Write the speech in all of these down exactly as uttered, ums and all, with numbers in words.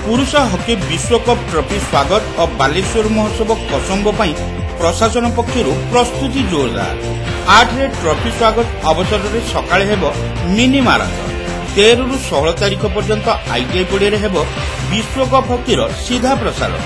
पुरुष हॉकी विश्वकप ट्रॉफी स्वागत और बालेश्वर महोत्सव कसंब प्रशासन पक्षर प्रस्तुति जोरदार। आठ रे ट्रॉफी स्वागत अवसर में सकाळे हेबो मिनी माराथन। तेरह रु सोलह तारीख पर्यंत आईटीआई पड़िया हेबो विश्वकप हॉकीर सीधा प्रसारण।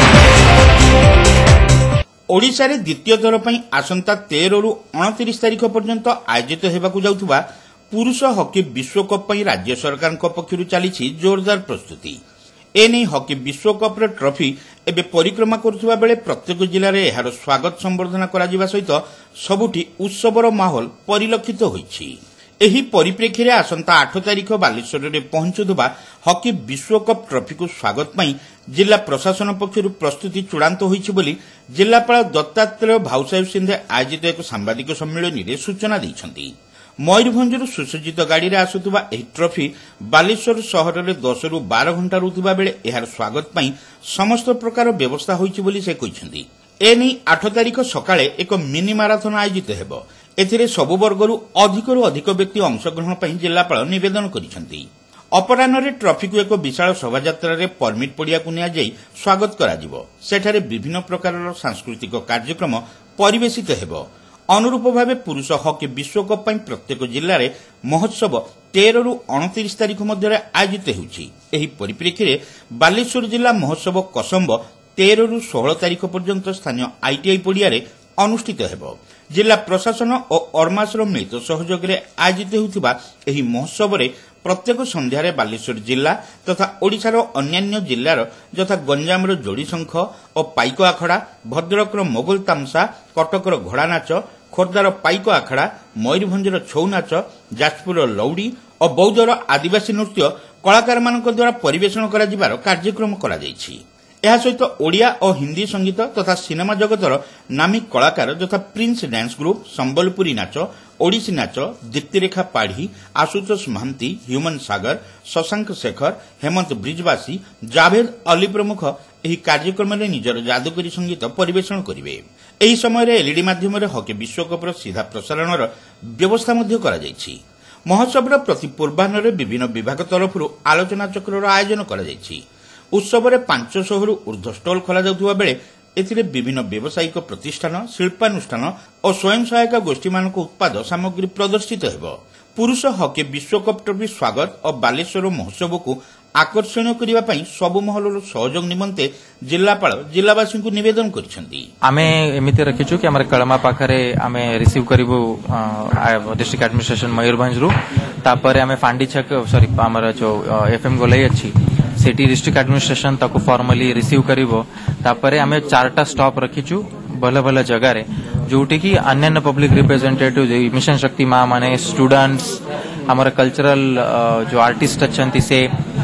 ओडिशा रे द्वितीय थर पई आसंता तेरह रु उनतीस तारीख पर्यंत आयोजित हेबाकु जाउथुबा पुरुष हॉकी विश्वकप पई राज्य सरकार पक्षरु चलीछि जोरदार प्रस्तुति। एने हॉकी विश्वकप रे ट्रॉफी एबे परिक्रमा करुवा बेले प्रत्येक जिले में यार स्वागत संबर्धना करा सहित सबुठी उत्सवर माहौल परिलक्षित होइछि। एही परिप्रेक्षी रे आसंता आठ तारीख बालेश्वर रे पहुंचुवा हॉकी विश्वकप ट्रॉफी को स्वागत पई जिला प्रशासन पक्षरु प्रस्तुति चूड़ांत होइछि बोली जिलापाल दत्तात्रेय भाउसाहेब सिंधे आयोजित एक सांबादिक सम्मेलन में सूचना दैछन्ति। मयूरभंजर सुसज्जित गाड़ी रे आसुवा एही ट्रॉफी बालेश्वर सहर में दस रु बारह घंटा रुथिबा बेले एहार स्वागत पई समस्त प्रकार व्यवस्था होइछि बोली से कहिसन्ति। एनी आठ तारीख सकाळे एक मिनी माराथन आयोजित हेबो। एथिरे सबु वर्गरु अधिकरु अधिक व्यक्ति अंशग्रहण पई जिलापाल निवेदन करिसन्ति। अपराह्न ट्रॉफी को एक विशाल शोभायात्रा रे परमिट पड़िया को निया जाई स्वागत कराजिबो। सेठारे विभिन्न प्रकार सांस्कृतिक कार्यक्रम परिवेशित हेबो। अनुरूप भाव पुरुष हॉकी विश्वकप पई प्रत्येक जिले में महोत्सव तेरह रु उनतीस तारीख मध्य आयोजित होउछि। एही परिप्रेक्षी रे बालेश्वर जिला महोत्सव कसंब तेरह रु सोलह तारीख पर्यंत स्थानीय आईटीआई पड़िया रे अनुष्ठित हेबो। जिला प्रशासन और अर्मासर मिलित सहयोग में आयोजित होउथिबा एही महोत्सव रे प्रत्येक संध्यारे बालेश्वर जिला तथा ओडिशार अन्यान्य जिल्लार यथा गंजामर जोड़ीशंख और पाइक आखड़ा, भद्रकर मोगल तामसा, कटकर घोड़ा नाच, खोर्धार पाइक आखड़ा, मयूरभंजर छौ नाच, जाजपुर लौड़ी और बौद्धर आदिवासी नृत्य कलाकार मानक द्वारा परिवेषण कराजिबार कार्यक्रम करा जायछि। ଏହା ସହିତ ଓଡ଼ିଆ ଓ ହିନ୍ଦୀ ସଙ୍ଗୀତ ତଥା ସିନେମା ଜଗତର ନାମୀ କଳାକାର ଯଥା ପ୍ରିନ୍ସ ଡ୍ୟାନ୍ସ ଗ୍ରୁପ, ସମ୍ବଲପୁରୀ ନାଚ, ଓଡ଼ିଶୀ ନାଚ, ଦୀପ୍ତିରେଖା ପାଢ଼ୀ, ଆଶୁତୋଷ ମହାନ୍ତି, ହ୍ୟୁମାନ ସାଗର, ଶଶାଙ୍କ ଶେଖର, ହେମନ୍ତ ବ୍ରିଜବାସୀ, ଜାଭେଦ ଅଲି ପ୍ରମୁଖ ଏହି କାର୍ଯ୍ୟକ୍ରମରେ ନିଜର ଯାଦୁକରୀ ସଙ୍ଗୀତ ପରିବେଷଣ କରିବେ। ଏହି ସମୟରେ ଏଲଇଡି ମାଧ୍ୟମରେ ହକି ବିଶ୍ୱକପର ସିଧା ପ୍ରସାରଣର ବ୍ୟବସ୍ଥା ମଧ୍ୟ କରାଯାଇଛି। ମହୋତ୍ସବର ପ୍ରତି ପୂର୍ବାହ୍ନରେ ବିଭିନ୍ନ ବିଭାଗ ତରଫରୁ ଆଲୋଚନା ଚକ୍ରର ଆୟୋଜନ କରାଯାଇଛି। उत्सव में पांच सौ रु ऊर्ध्व स्टल खोल जाउथुबा बेले एथिरे विभिन्न व्यावसायिक प्रतिष्ठान, शिल्पानुष्ठान और स्वयं सहायक गोष्ठी मानक उत्पाद सामग्री प्रदर्शित हेबो। पुरुष हॉकी विश्वकप ट्रॉफी स्वागत और बालेश्वर महोत्सव को आकर्षणीय करिबा पई सबु महलर सहयोग निमंते जिलापाल जिलावासी को निवेदन करिसंती। आमे एमिते रखिछु कि हमर कळमा पाखरे आमे रिसीव करिवो डिस्ट्रिक्ट एडमिनिस्ट्रेशन मयूरभंज रु तापरे आमे फांडी छक सॉरी हमर जो एफएम गोलाई अछि सेठी डिस्ट्रिक्ट एडमिनिस्ट्रेशन ताको फॉर्मली रिसीव करिवो। तापरे आमे चारटा स्टॉप रखिछु भल भल जगह रे जोटी की अन्य पब्लिक रिप्रेजेंटेटिव मिशन शक्ति मां माने स्टूडेंट्स हमर कल्चरल जो आर्टिस्ट अछंती से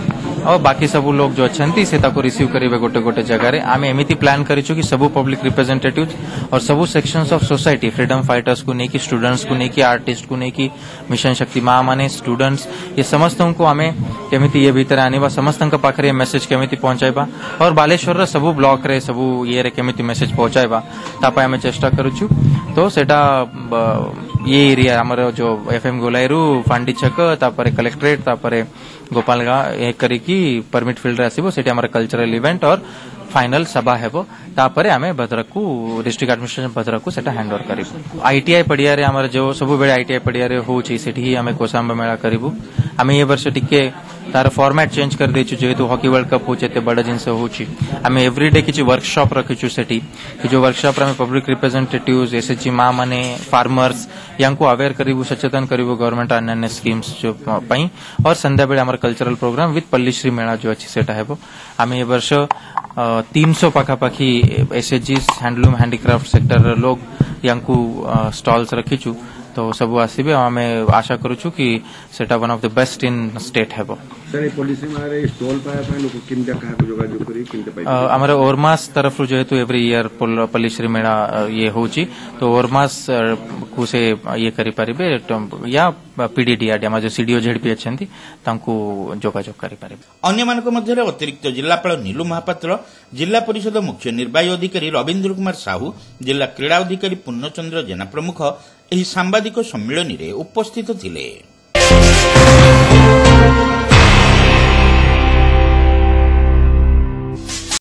और बाकी सब लोग जो अच्छी से ताको रिसीव करेंगे गोटे गोटे जगह रे आमे एमिति प्लान करिछु कि सबु पब्लिक रिप्रेजेंटेटिव और सबु sections of society freedom fighters को नेकी स्टूडेंट्स को नेकी आर्टिस्ट को नेकी मिशन शक्ति मां माने स्टूडेंट्स ये समस्त को आमे केमिति ये भीतर आनिबा समस्त पाखरे मेसेज केमिति पहुंचाइबा और बालेश्वर रे सबु ब्लॉक रे सबु ये रे केमिति मेसेज पहुंचाइबा तापा आमे चेष्टा करूछु। तो सेटा ये एरिया हमर जो एफएम गोलाईरू फांडी छक तापरे कलेक्ट्रेट तापरे गोपालगांव एक करिकी परमिट फील्ड रे आसीबो सेठी हमर कल्चरल इवेंट और फाइनल सभा हेबो। तापरे आमे भद्रक को डिस्ट्रिक्ट एडमिनिस्ट्रेशन भद्रक को सेटा हैंड ओवर करिबो। आईटीआई पड़िया रे हमर जो सब बेले आईटीआई पड़िया रे होची सेठी ही आमे कोसांब मेला करिबो। आमे ये वर्ष टिके तार फॉर्मेट चेंज कर देछु जेहेतु हॉकी वर्ल्ड कप होचे ते बड़ जिनसे होची आमे एवरीडे किछि वर्कशॉप रखिछु सेठी कि जो वर्कशॉप रे पब्लिक रिप्रेजेंटेटिव्स एसएचजी मां माने फार्मर्स यांको अवेयर करिबो सचेतन करिबो गवर्नमेंट अन्य स्कीम्स जो पई और संध्या बेले हमर cultural program with Pallishree Mela जो अछि सेटा हेबो। आमे ये वर्ष तीन सौ पाखापाखी एसएचजी हैंडलूम हैंडीक्राफ्ट सेक्टर लोग यांको स्टॉल्स रखिछु तो सब आसीबे। आमे आशा करूछु कि सेटा one of the best in state हेबो। सर पॉलिसी मारे स्टॉल पाया पाए लोग किनते कहा को जोगाजोग करी किनते पाई हमर ओरमास तरफ जेहेतु एवरी ईयर पल्लीश्री मेला ये होची तो ओरमास को से ये करि परिबे या पीडीडीआर हमर जो सीडीओ जेडपी अछंती तांको जोगाजोग करि परिबे। अन्य मानक मध्य अतिरिक्त जिलापाल नीलू महापात्र, जिला परिषद मुख्य निर्वाही अधिकारी रविंद्र कुमार साहू, जिला क्रीड़ा अधिकारी पूर्णचंद्र जेना प्रमुख एही सांबादिक सम्मेलन रे उपस्थित थिले।